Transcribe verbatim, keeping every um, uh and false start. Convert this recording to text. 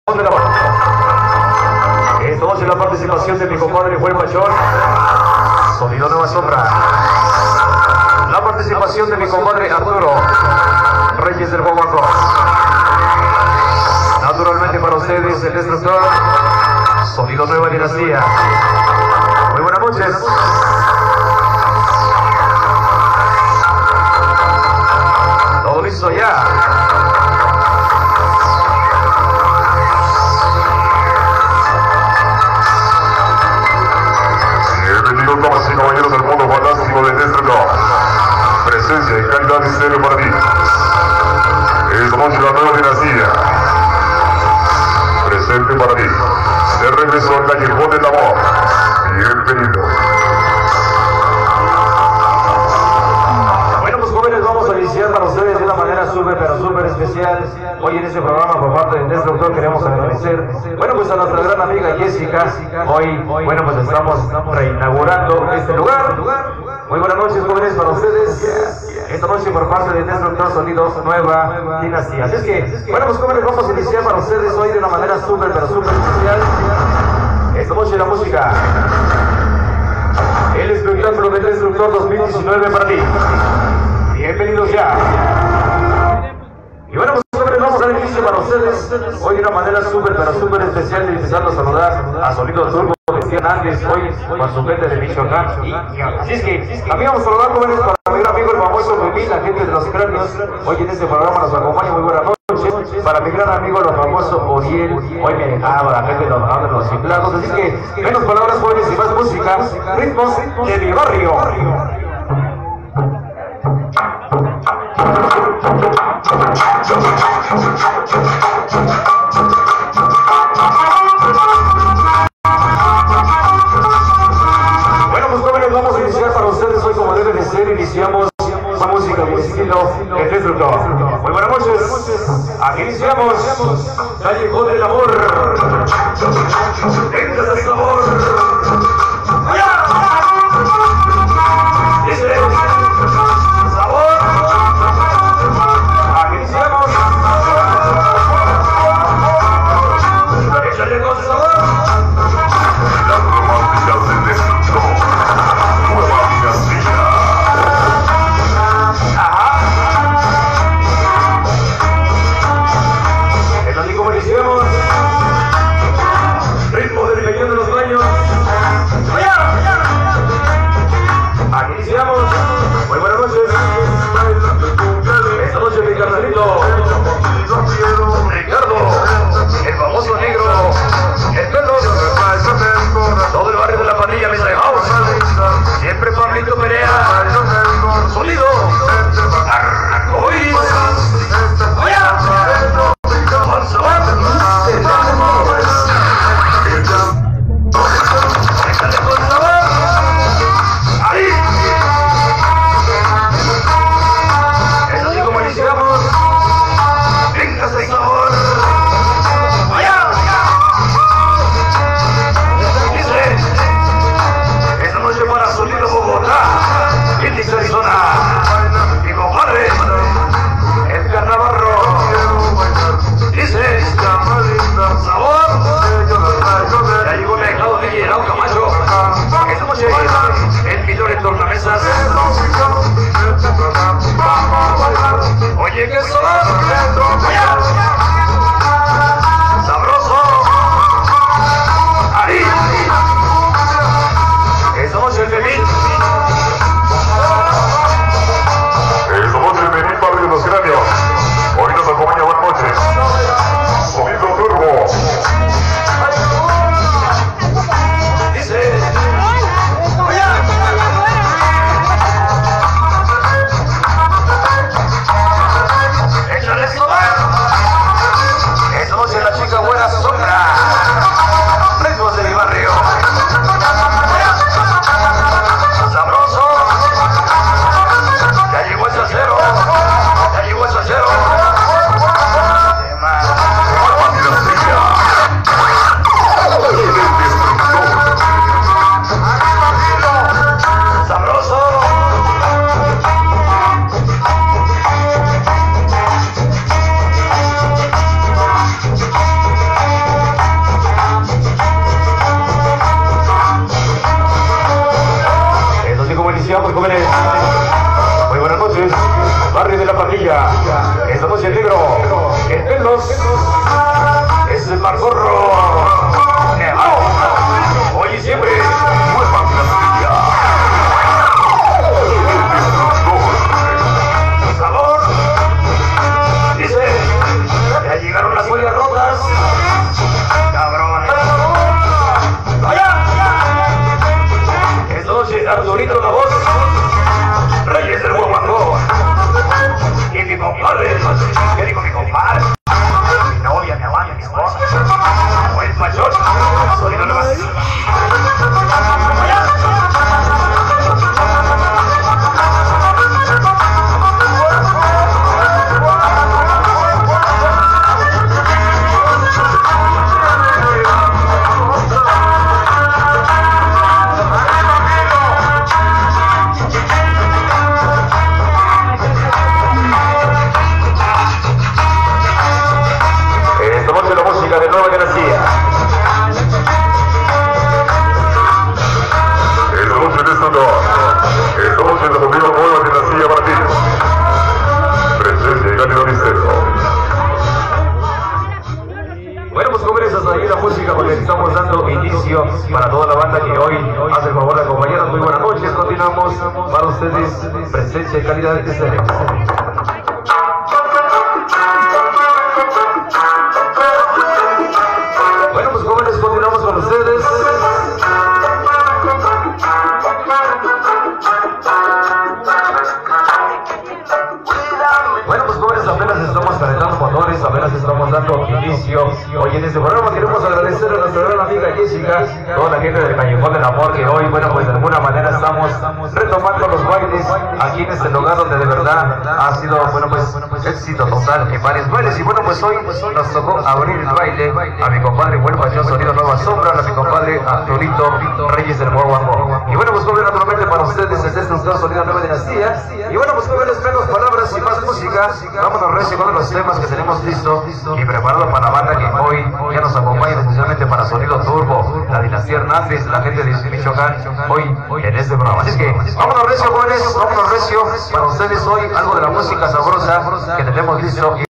de la mano. Esta noche la participación de mi compadre Juan Machón, Sonido Nueva Sombra. La participación de mi compadre Arturo Reyes del Guaguaco. Naturalmente para ustedes el destructor, Sonido Nueva Dinastía. Muy buenas noches. Todo listo ya. Bienvenidos, damas y caballeros, del mundo fantástico de Destructor. Presencia y calidad de estéreo para ti. Esta noche la nueva dinastía. Presente para ti. De regreso al callejón del amor. Bienvenido. Bueno, pues jóvenes, vamos a iniciar para ustedes de una manera súper, pero súper especial. Hoy en este programa, por parte del Destructor, queremos agradecer, bueno, pues a nuestra gran amiga Jessica. Hoy, bueno, pues estamos reinaugurando este lugar. Muy buenas noches, jóvenes, para ustedes. Esta noche por parte del Destructor, Sonidos Nueva Dinastía. Así es que, bueno, pues jóvenes, vamos a iniciar para ustedes hoy de una manera súper, pero súper especial. Esta noche la música, el espectáculo del Destructor dos mil diecinueve para ti. Bienvenidos ya. Y bueno, pues jóvenes, vamos a dar inicio para ustedes hoy de una manera súper, pero súper especial, y empezando a saludar a Sonido Turbo, Cristian Andes, hoy con su gente de Michoacán. Y, y así es que también vamos a saludar, jóvenes, para mi gran amigo el famoso Memín, la gente de los cráneos. Hoy en este programa nos acompaña. Muy buenas noches. Para mi gran amigo el famoso Oriel, hoy me dejaba la gente de los, de los inflados. Así que menos palabras, jóvenes, y más música, ritmos de mi barrio. Bueno, pues jóvenes, vamos a iniciar para ustedes hoy como debe de ser. Iniciamos con música de estilo El Destructor. Muy buenas noches. Aquí iniciamos Callejón del Amor. Venga ese sabor. Dice sabor. Aquí iniciamos. Échale con sabor. Las románticas del Destructor. Nueva dinastía. Es así como iniciamos. Ritmo del pequeño de los baños. Aquí iniciamos. Muy buenas noches. Esta noche mi carnalito Ricardo, el famoso negro, el pelo, todo el barrio de la pandilla me trae house. Siempre Pablito Perea, sonido, arcoíris, con sabor. Échale con sabor. Ahí. Es así como iniciamos. Venga ese sabor. Allá. Dice, esta noche para Sonido Bogotá, Phoenix, Arizona. Mi compadre, Edgar Navarro. Dice, sabor. Ya llegó el dejado de Gerardo Camacho. Esta noche, el millón en tornamesas. Oye, que sabor. Sabroso. Ahí. Esta noche el Memín. Esta noche el Memín, padre de los cráneos. Hoy nos acompaña. Buenas noches. Sonido Turbo. Dice. Échale sabor. Esta noche la chica buena sombra. Ritmos de mi barrio. Sabroso. Ya llegó el salsero. Ya llegó el salsero. Nueva dinastía. El Destructor. Sabroso. Pachón, sonido nomás. De Nueva García. Esta noche en esta noche, esta noche en la familia Nueva García Martínez. Presencia y cálido misterio. Bueno, pues jóvenes, hasta ahí la música porque estamos dando inicio para toda la banda que hoy hace el favor de acompañarnos. Muy buenas noches, continuamos para ustedes, presencia y calidad de misterio. Bueno, pues jóvenes, continuamos con ustedes. Bueno, pues jóvenes, apenas estamos calentando motores, apenas estamos dando inicio. Hoy en este programa queremos agradecer a nuestra gran amiga Jessica, toda la gente del Callejón del Amor, que hoy, bueno, pues de alguna manera estamos retomando los bailes aquí en este lugar donde de verdad ha sido, bueno, pues éxito total en varios bailes. Y bueno, pues hoy nos tocó abrir el baile a mi compadre Buen Pachón, Sonido Nueva Sombra, a mi compadre Arturito Reyes del Guaguango. Y bueno, pues jóvenes, naturalmente para ustedes el destructor Sonido Nueva Dinastía. Y bueno, pues jóvenes, menos palabras y más música. Vámonos recio con los temas que tenemos listo y preparado para la banda que hoy ya nos acompaña, especialmente para Sonido Turbo, la Dinastía Hernández, la gente de Michoacán, hoy en este programa. Así es que vámonos recio, jóvenes, vámonos recio para ustedes hoy, algo de la música sabrosa que tenemos listo.